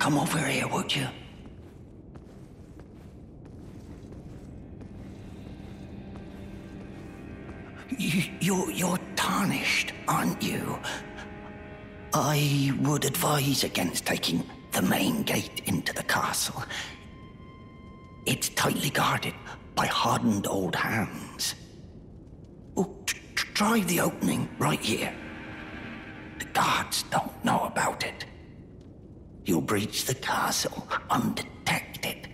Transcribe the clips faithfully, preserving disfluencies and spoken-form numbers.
come over here, would you? You, you're, you're tarnished, aren't you? I would advise against taking the main gate into the castle. It's tightly guarded by hardened old hands. Oh, t- t- try the opening right here. The guards don't know about it. You'll breach the castle undetected.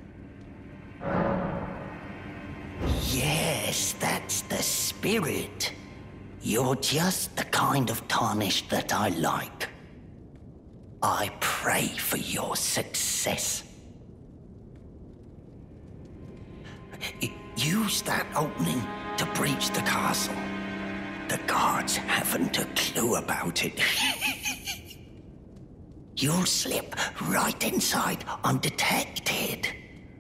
Yes, that's the spirit. You're just the kind of tarnished that I like. I pray for your success. Use that opening to breach the castle. The guards haven't a clue about it. You'll slip right inside undetected.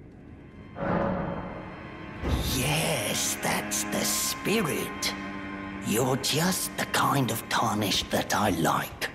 Yes, that's the spirit. You're just the kind of tarnished that I like.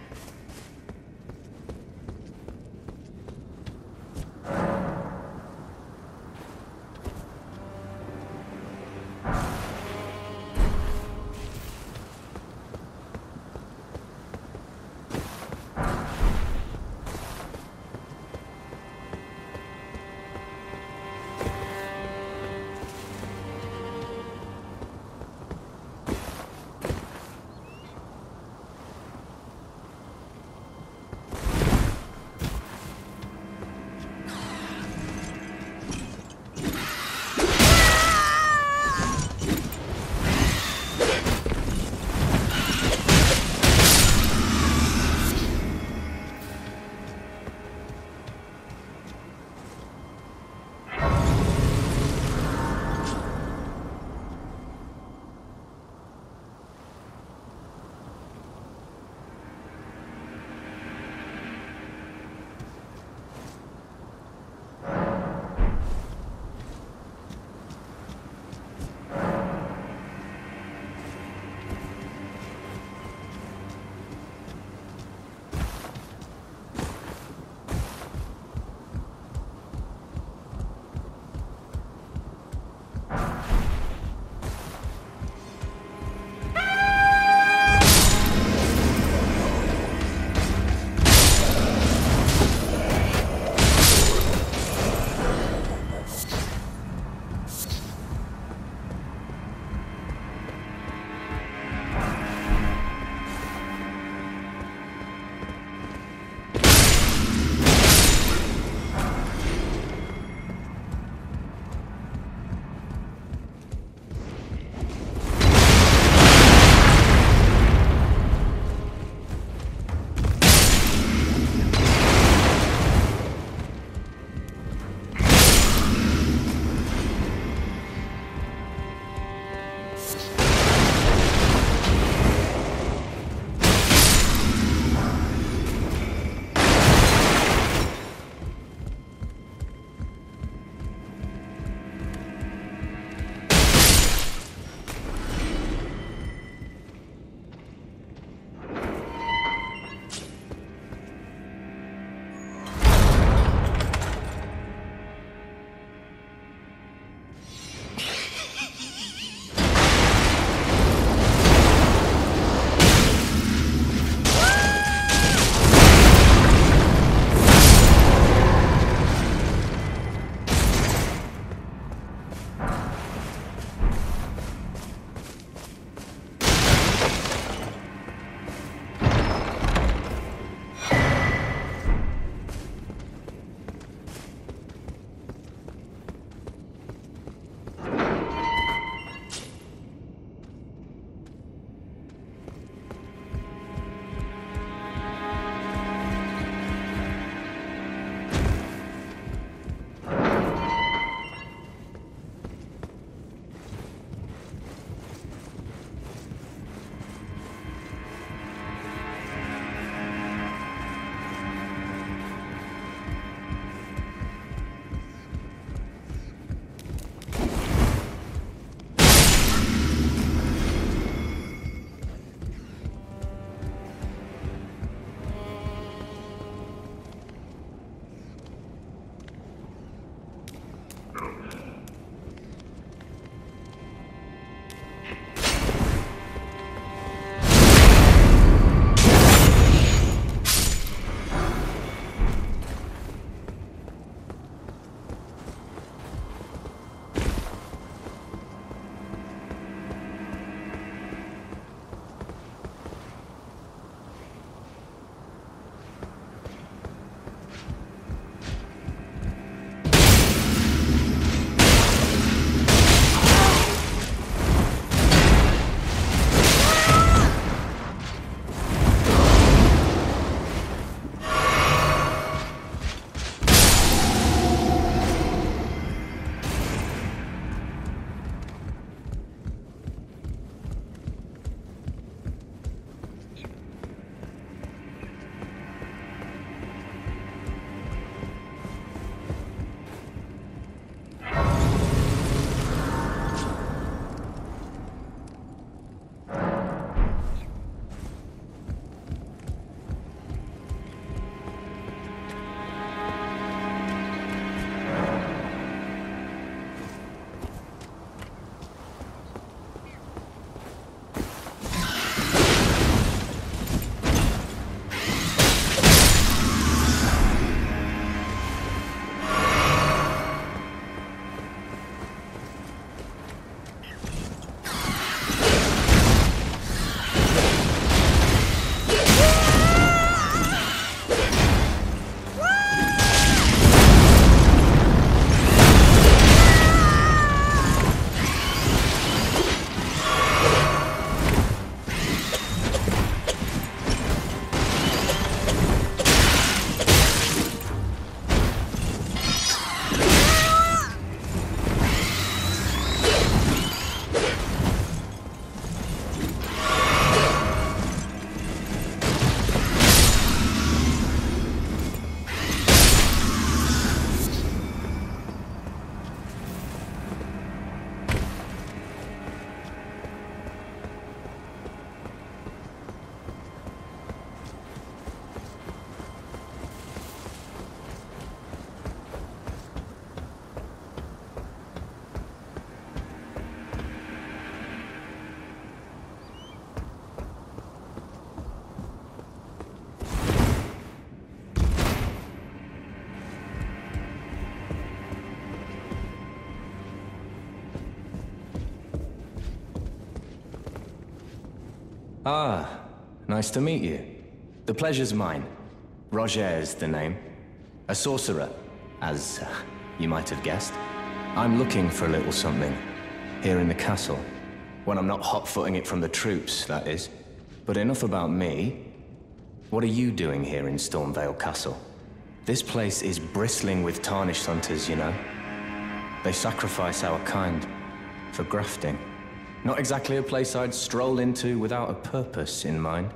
Ah, nice to meet you. The pleasure's mine. Roger's the name. A sorcerer, as uh, you might have guessed. I'm looking for a little something, here in the castle. When I'm not hot-footing it from the troops, that is. But enough about me. What are you doing here in Stormvale Castle? This place is bristling with Tarnished hunters, you know. They sacrifice our kind for grafting. Not exactly a place I'd stroll into without a purpose in mind.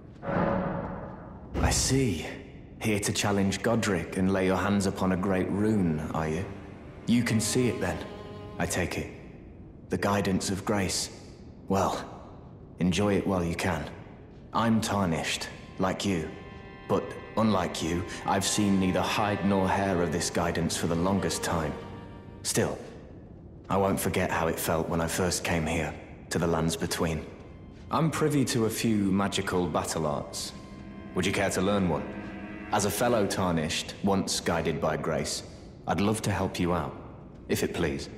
I see. Here to challenge Godric and lay your hands upon a great rune, are you? You can see it then, I take it. The guidance of grace. Well, enjoy it while you can. I'm tarnished, like you. But unlike you, I've seen neither hide nor hair of this guidance for the longest time. Still, I won't forget how it felt when I first came here, to the Lands Between. I'm privy to a few magical battle arts. Would you care to learn one? As a fellow Tarnished, once guided by grace, I'd love to help you out, if it please.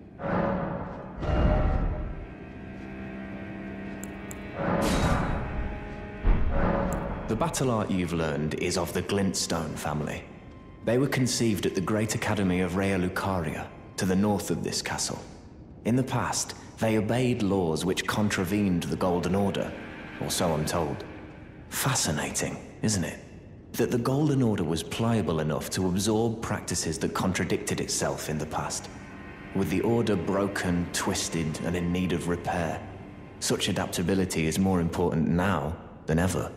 The battle art you've learned is of the Glintstone family. They were conceived at the Great Academy of Raya Lucaria, to the north of this castle. In the past, they obeyed laws which contravened the Golden Order, or so I'm told. Fascinating, isn't it? That the Golden Order was pliable enough to absorb practices that contradicted itself in the past. With the Order broken, twisted, and in need of repair, such adaptability is more important now than ever.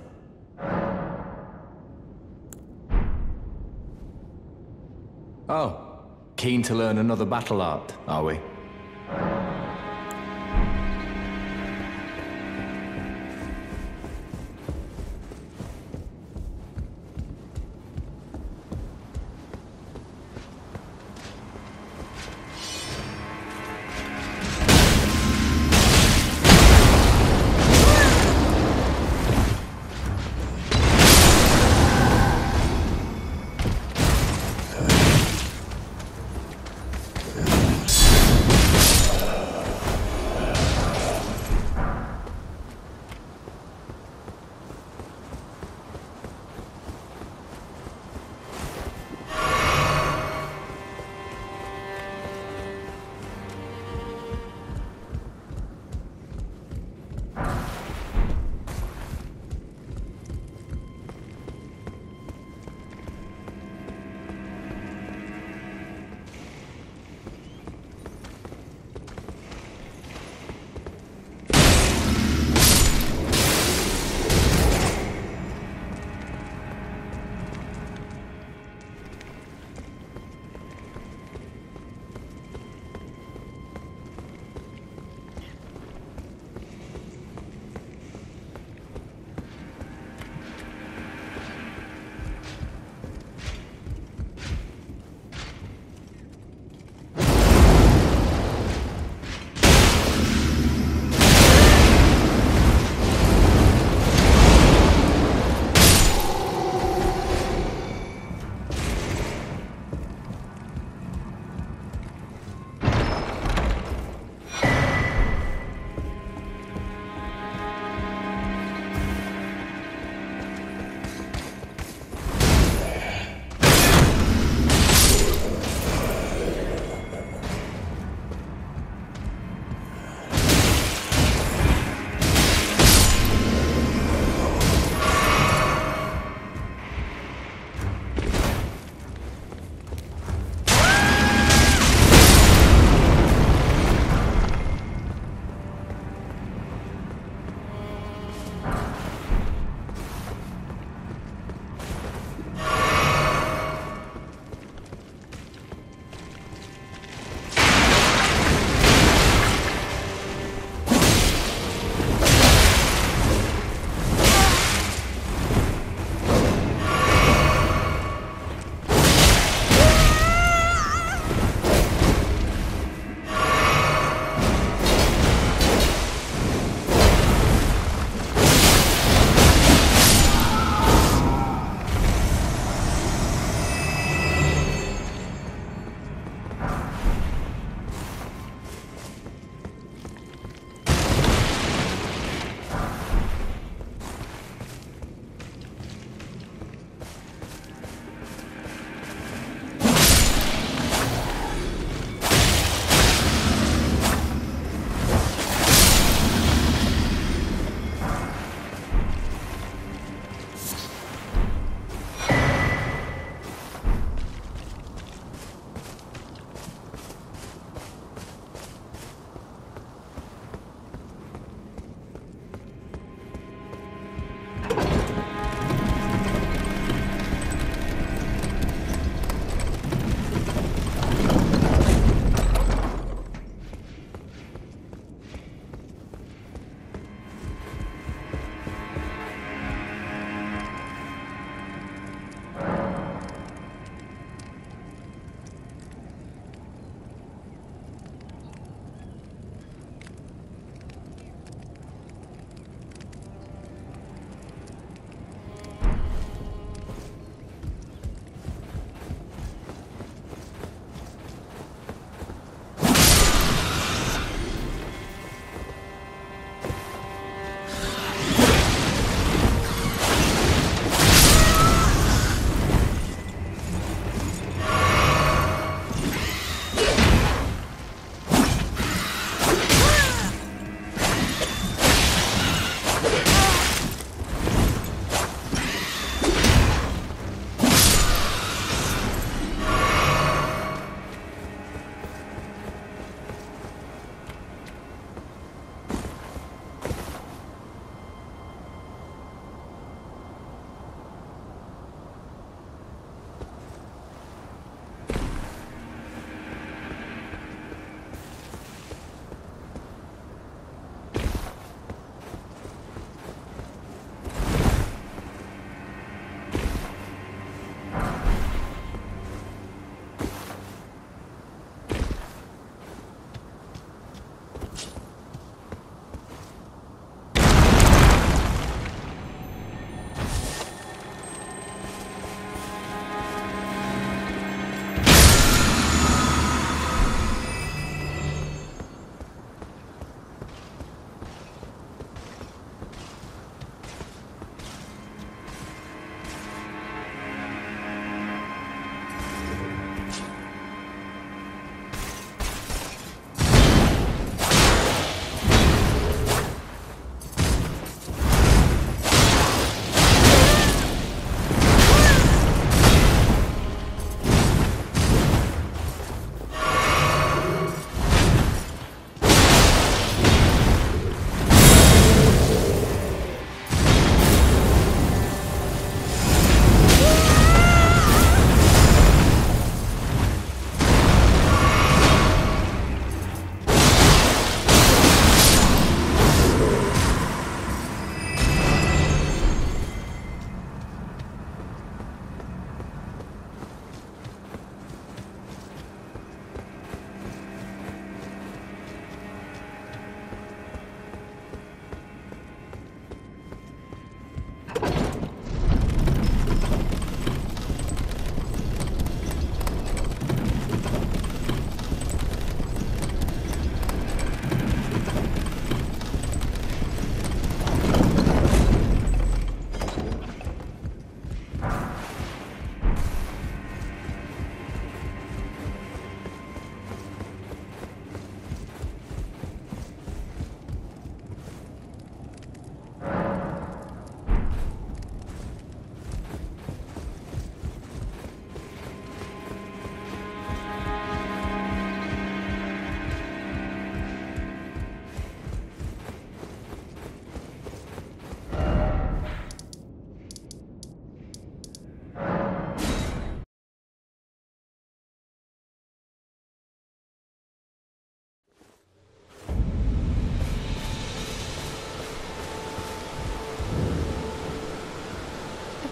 Oh, keen to learn another battle art, are we?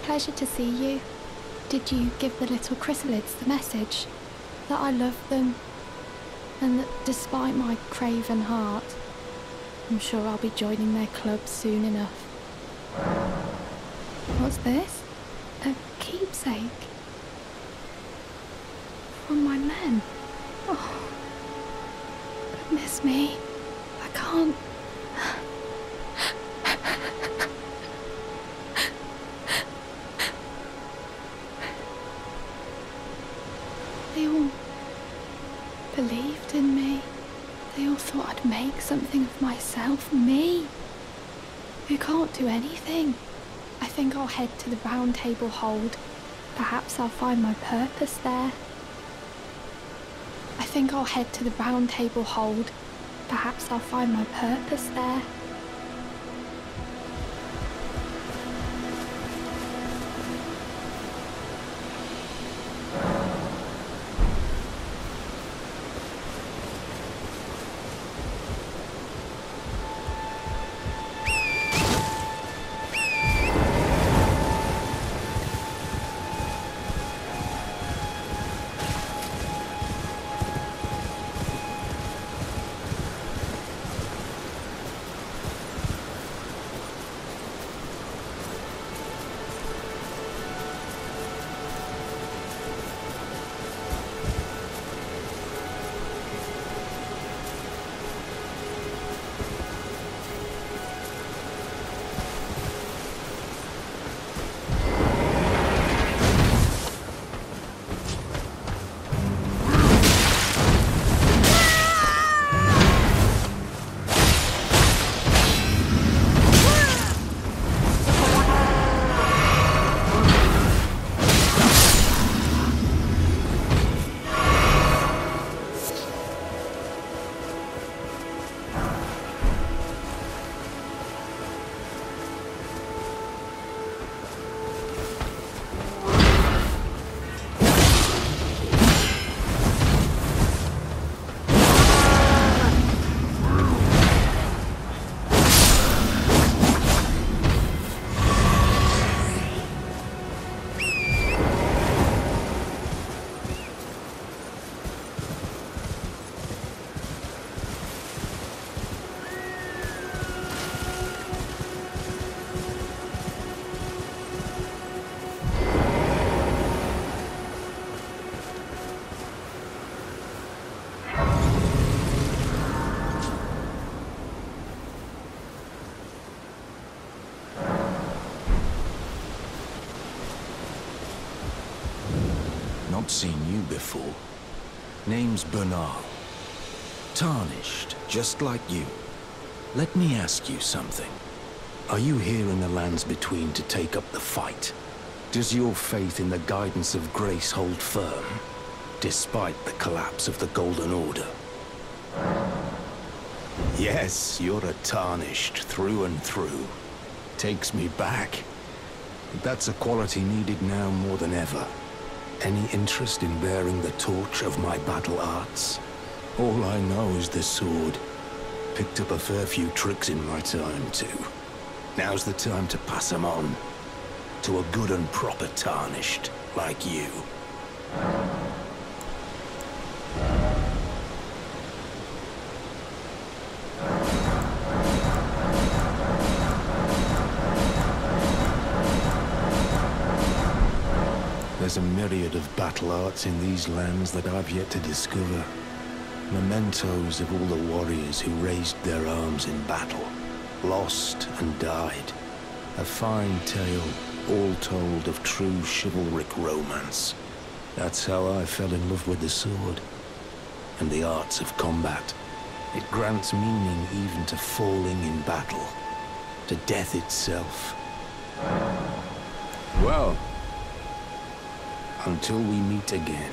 pleasure to see you. Did you give the little chrysalids the message? That I love them, and that despite my craven heart, I'm sure I'll be joining their club soon enough. What's this? A keepsake? From my men? Oh, goodness me. I can't... They all believed in me. They all thought I'd make something of myself. Me, who can't do anything. I think I'll head to the Round Table Hold. Perhaps I'll find my purpose there. I think I'll head to the Round Table Hold. Perhaps I'll find my purpose there. Not seen you before. Name's Bernal. Tarnished, just like you. Let me ask you something. Are you here in the Lands Between to take up the fight? Does your faith in the guidance of grace hold firm, despite the collapse of the Golden Order? Yes, you're a Tarnished through and through. Takes me back. But that's a quality needed now more than ever. Any interest in bearing the torch of my battle arts? All I know is the sword. Picked up a fair few tricks in my time, too. Now's the time to pass them on. To a good and proper Tarnished, like you. There's a myriad of battle arts in these lands that I've yet to discover. Mementos of all the warriors who raised their arms in battle, lost and died. A fine tale, all told of true chivalric romance. That's how I fell in love with the sword, and the arts of combat. It grants meaning even to falling in battle, to death itself. Well, until we meet again.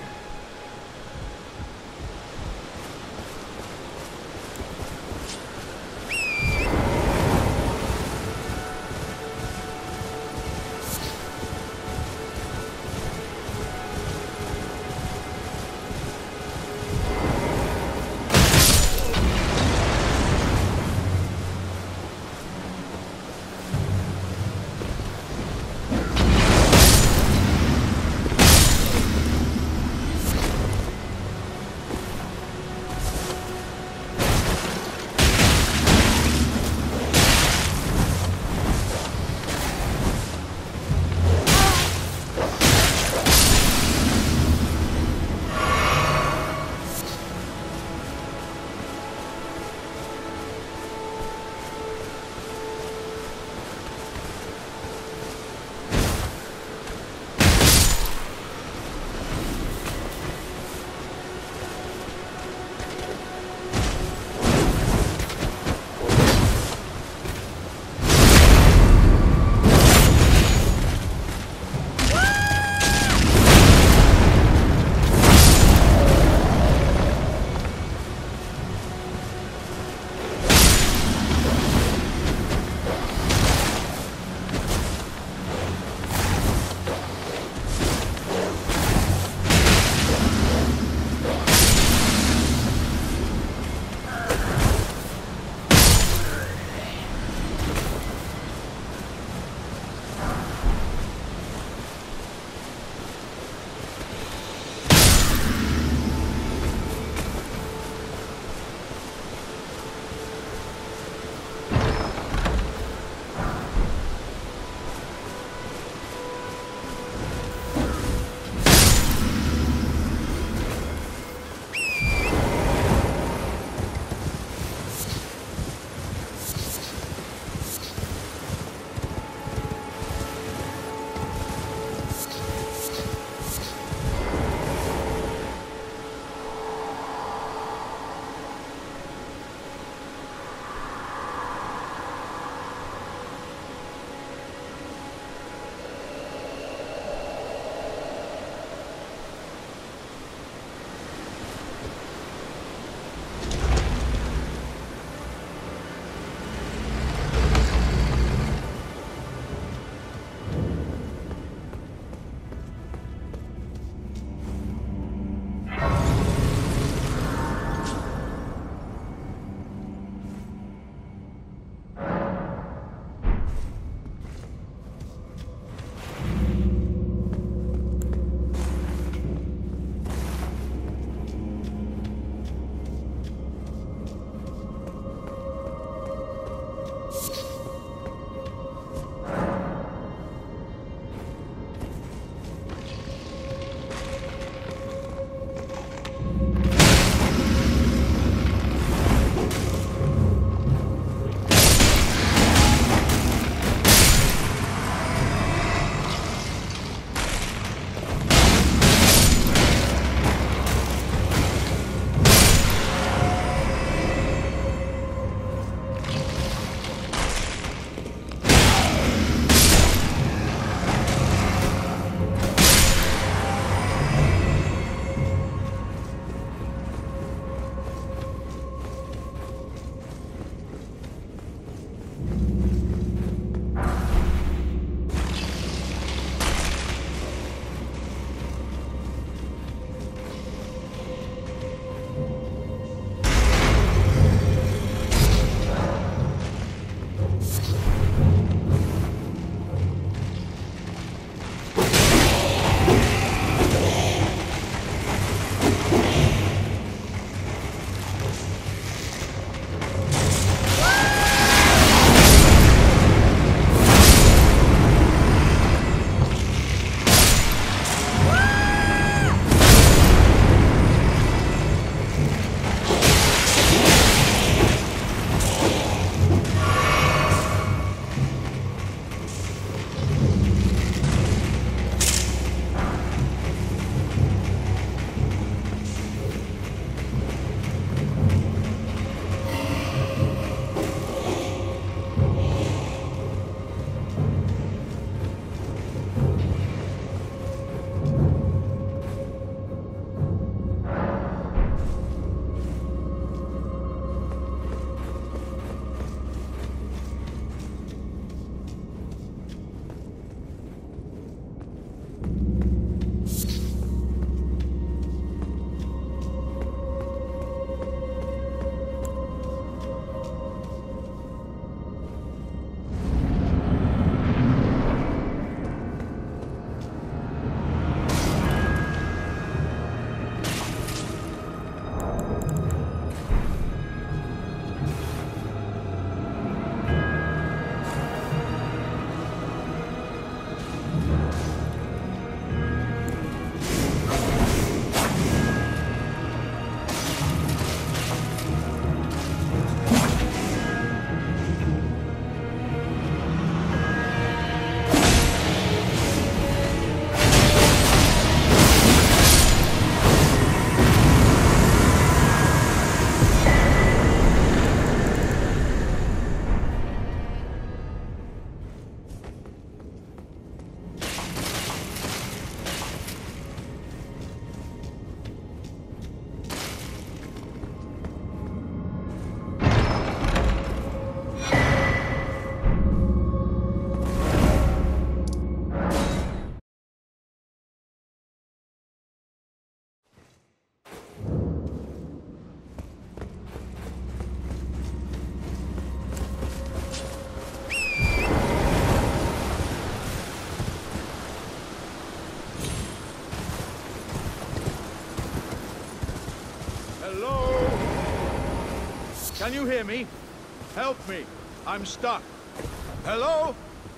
Can you hear me? Help me. I'm stuck. Hello?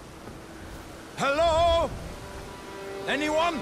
Hello? Anyone?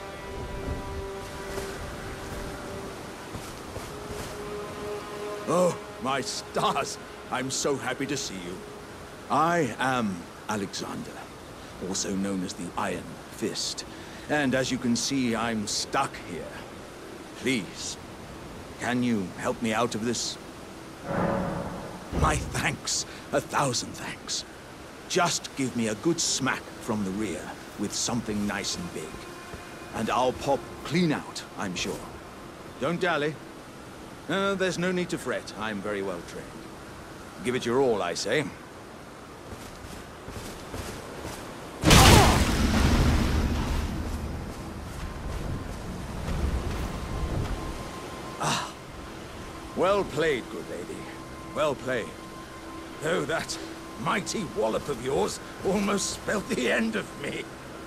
Oh, my stars. I'm so happy to see you. I am Alexander, also known as the Iron Fist. And as you can see, I'm stuck here. Please, can you help me out of this? My thanks. A thousand thanks. Just give me a good smack from the rear with something nice and big. And I'll pop clean out, I'm sure. Don't dally. Uh, there's no need to fret. I'm very well trained. Give it your all, I say. Ah. Well played, good lady. Well played. Though that mighty wallop of yours almost spelled the end of me.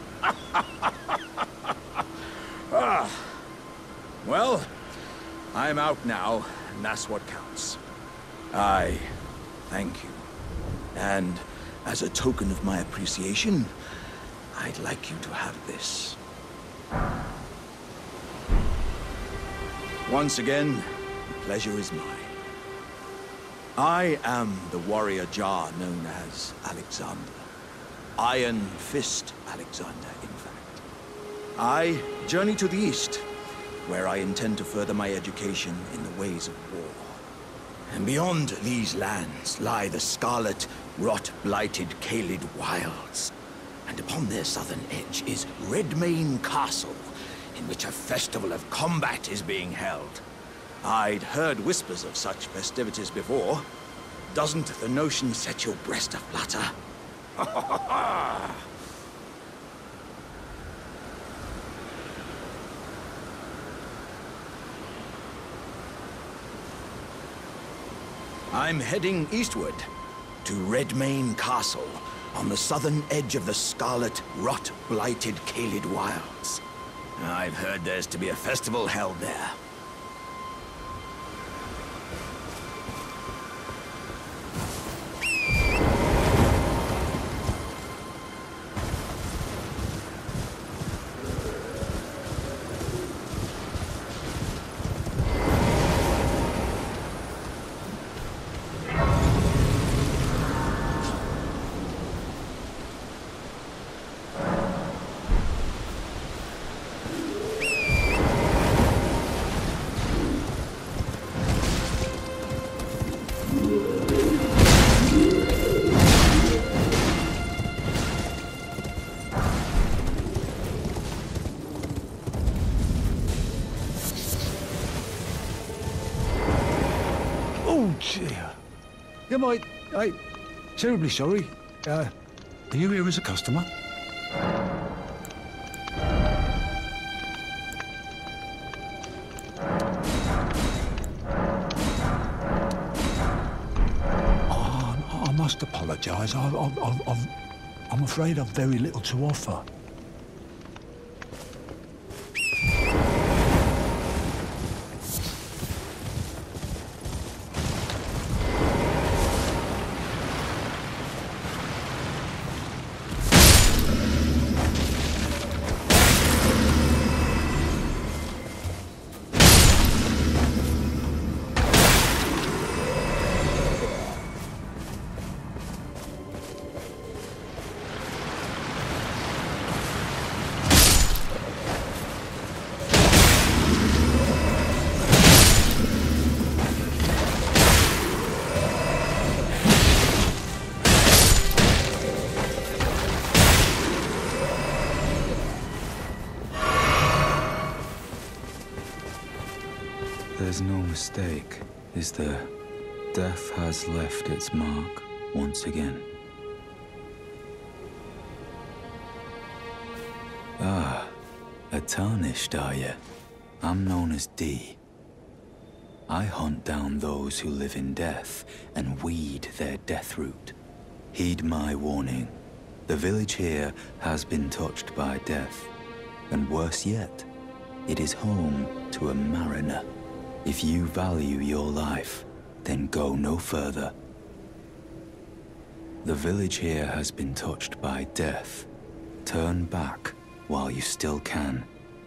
Ah. Well, I'm out now, and that's what counts. I thank you. And as a token of my appreciation, I'd like you to have this. Once again, the pleasure is mine. I am the warrior Jar known as Alexander. Iron Fist Alexander, in fact. I journey to the east, where I intend to further my education in the ways of war. And beyond these lands lie the scarlet, rot-blighted Caelid Wilds. And upon their southern edge is Redmane Castle, in which a festival of combat is being held. I'd heard whispers of such festivities before. Doesn't the notion set your breast aflutter? Ha ha ha ha! I'm heading eastward to Redmane Castle on the southern edge of the scarlet, rot-blighted Caelid Wilds. I've heard there's to be a festival held there. Oh, dear. Yeah, mate, I... terribly sorry. Uh, are you here as a customer? Oh, I must apologise. I, I, I, I'm, I'm afraid I've very little to offer. There's no mistake, is there? Death has left its mark once again. Ah, a tarnished, are you? I'm known as D. I hunt down those who live in death and weed their death root. Heed my warning. The village here has been touched by death. And worse yet, it is home to a mariner. If you value your life, then go no further. The village here has been touched by death. Turn back while you still can.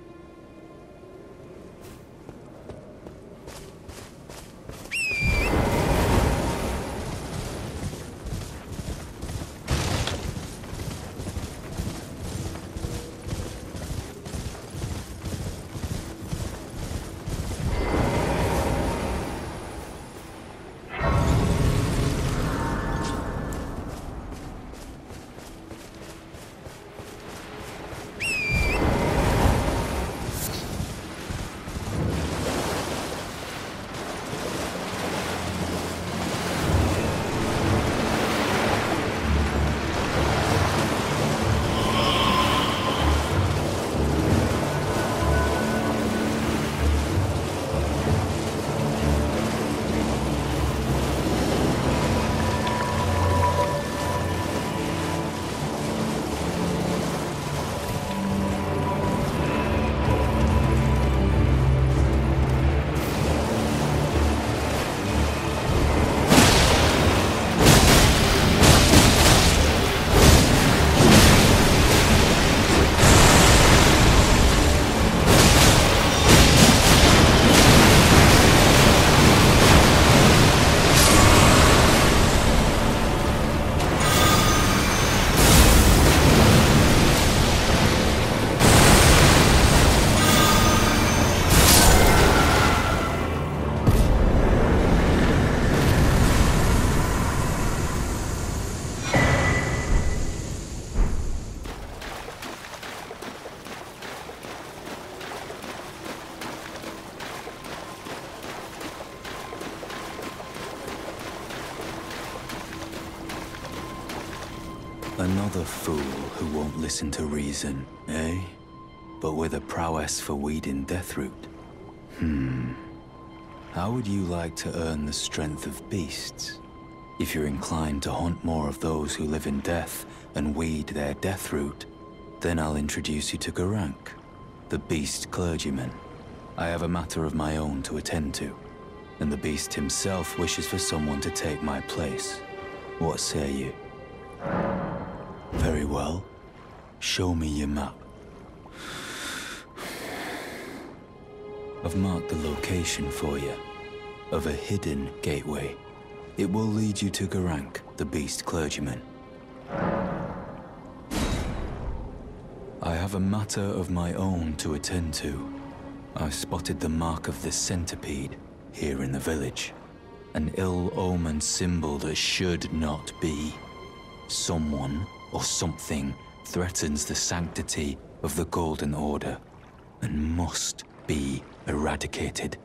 Another fool who won't listen to reason, eh? But with a prowess for weeding Deathroot. Hmm. How would you like to earn the strength of beasts? If you're inclined to hunt more of those who live in death and weed their Deathroot, then I'll introduce you to Gurranq, the beast clergyman. I have a matter of my own to attend to, and the beast himself wishes for someone to take my place. What say you? Very well. Show me your map. I've marked the location for you, of a hidden gateway. It will lead you to Gurranq, the beast clergyman. I have a matter of my own to attend to. I've spotted the mark of the centipede here in the village. An ill-omened symbol that should not be. Someone or something threatens the sanctity of the Golden Order and must be eradicated.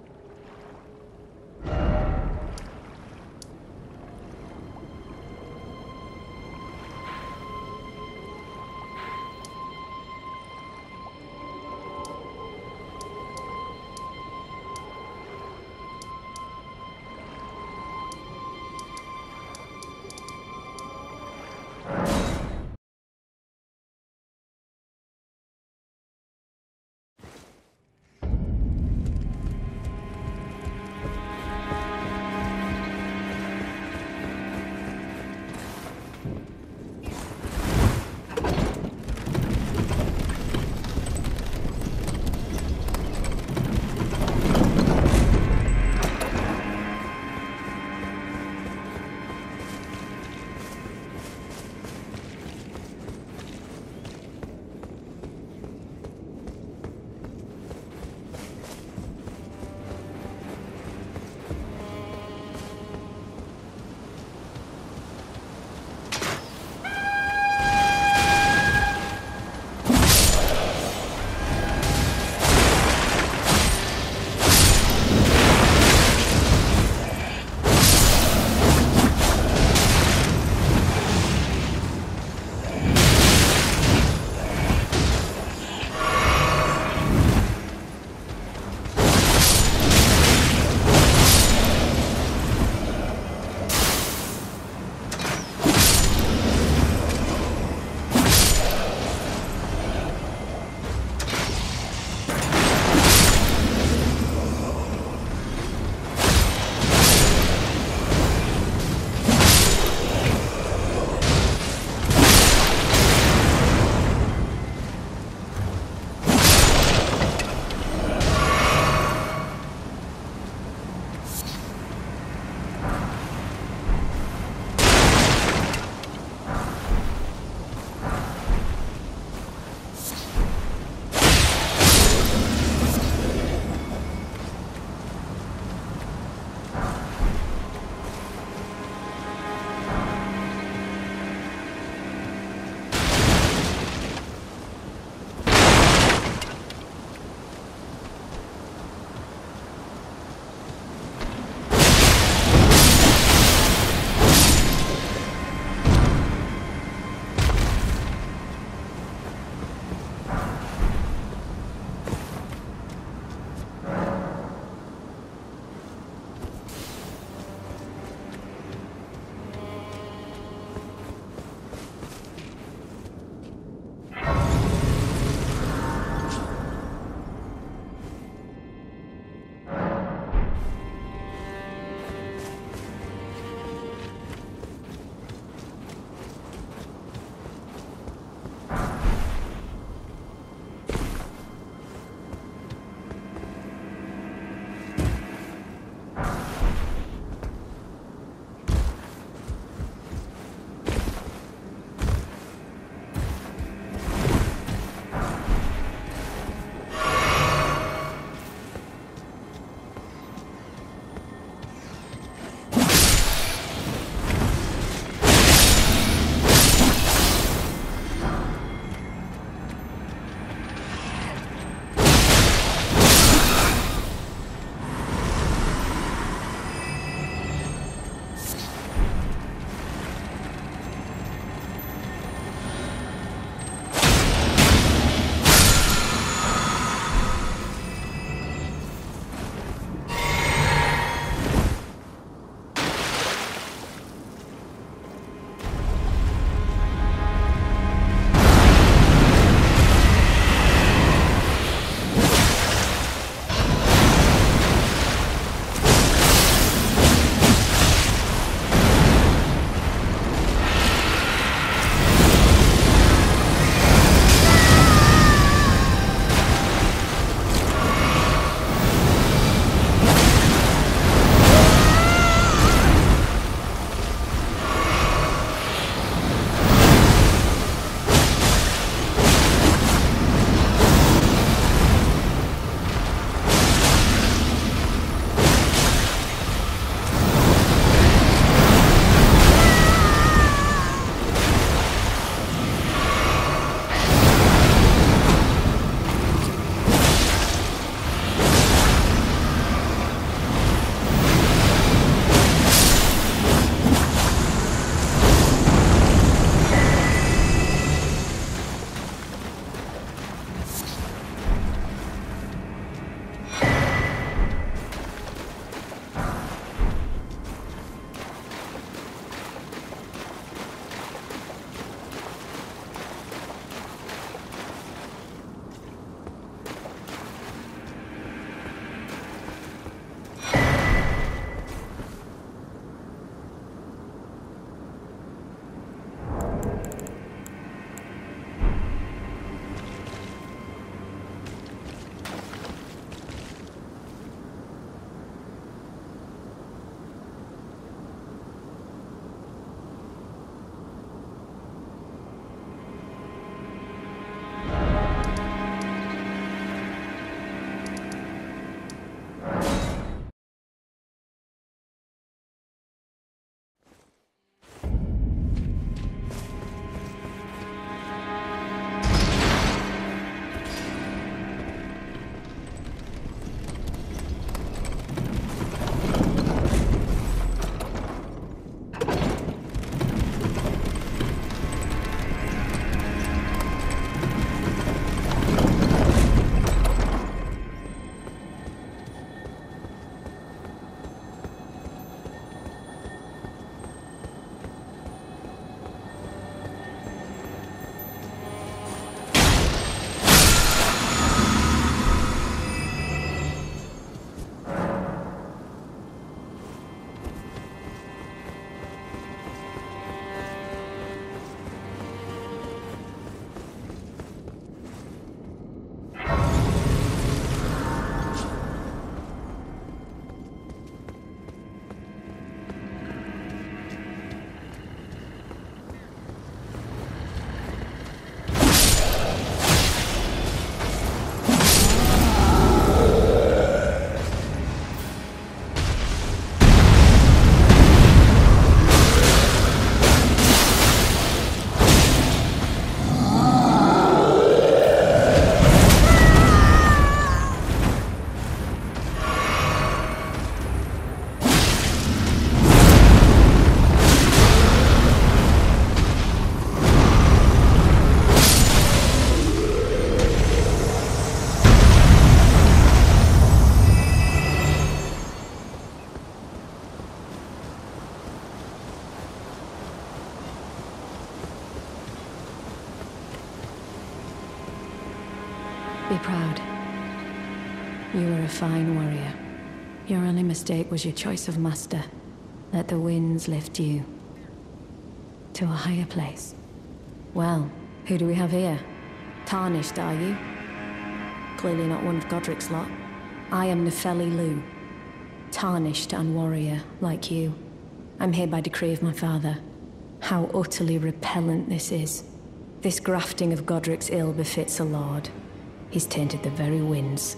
Be proud. You were a fine warrior. Your only mistake was your choice of master. Let the winds lift you to a higher place. Well, who do we have here? Tarnished, are you? Clearly not one of Godric's lot. I am Nefeli Loux. Tarnished and warrior, like you. I'm here by decree of my father. How utterly repellent this is. This grafting of Godric's ill befits a lord. He's tainted the very winds.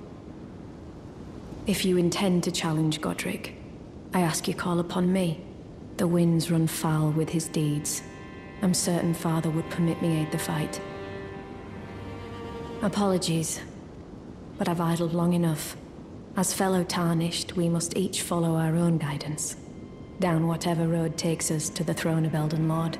If you intend to challenge Godric, I ask you call upon me. The winds run foul with his deeds. I'm certain father would permit me aid the fight. Apologies, but I've idled long enough. As fellow Tarnished, we must each follow our own guidance. Down whatever road takes us to the throne of Elden Lord.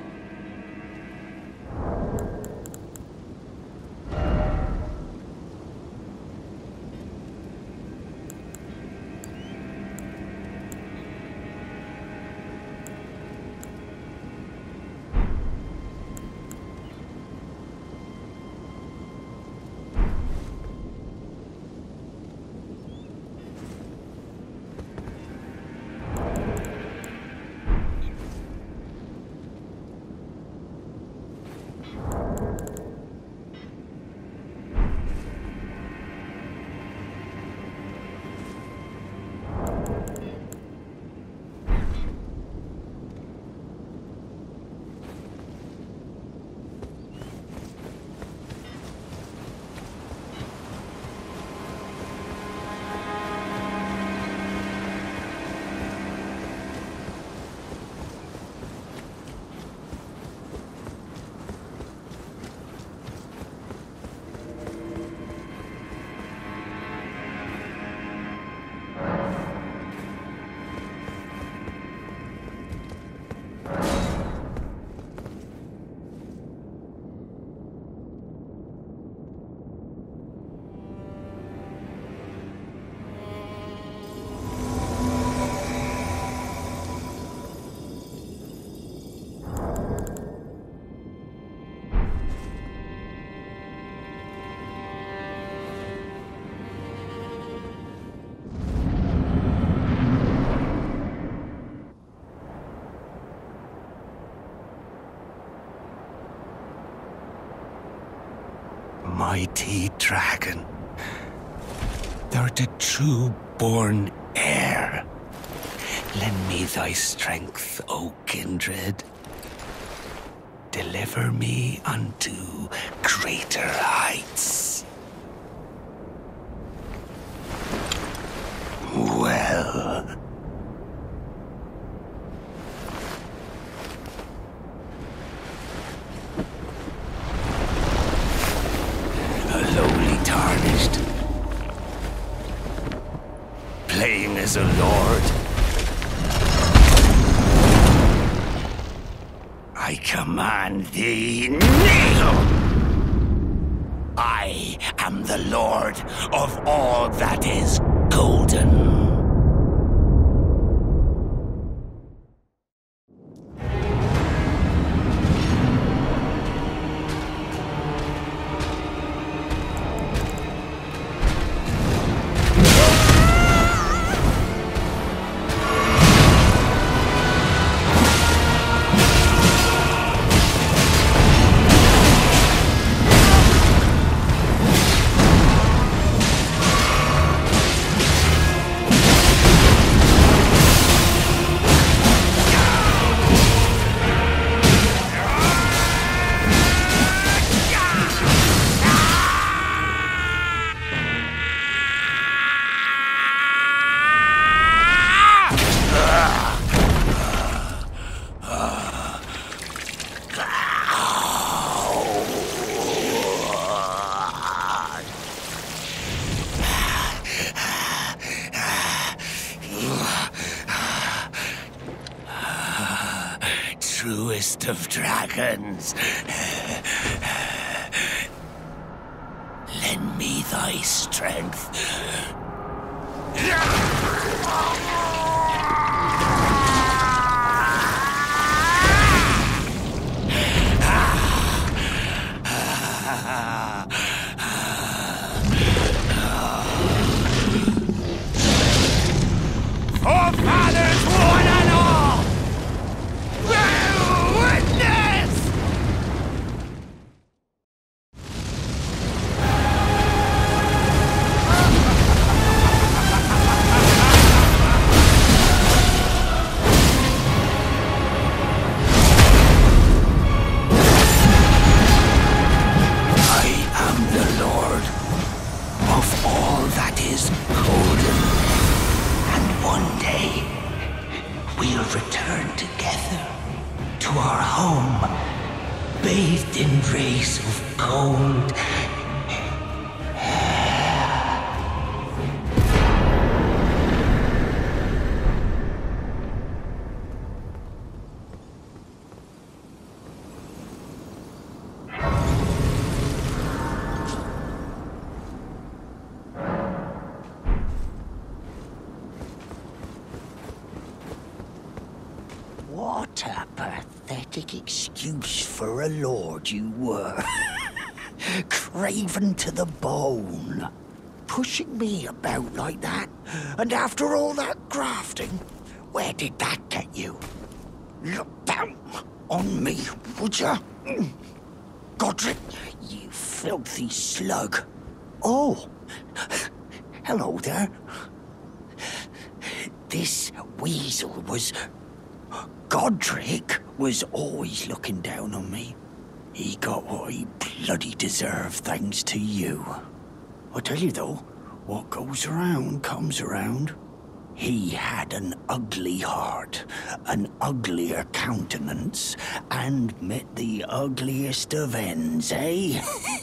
Mighty dragon, thou the true-born heir. Lend me thy strength, O kindred. Deliver me unto greater heights. Well... Tarnished, playing as a lord. I command thee, kneel! I am the lord of all that is golden. Truest of dragons, lend me thy strength. to our home, bathed in rays of gold. What a pathetic excuse for a lord you were. Craven to the bone. Pushing me about like that, and after all that grafting, where did that get you? Look down on me, would ya? Godric, you filthy slug. Oh, hello there. This weasel was... Godric was always looking down on me. He got what he bloody deserved thanks to you. I tell you though, what goes around comes around. He had an ugly heart, an uglier countenance, and met the ugliest of ends, eh?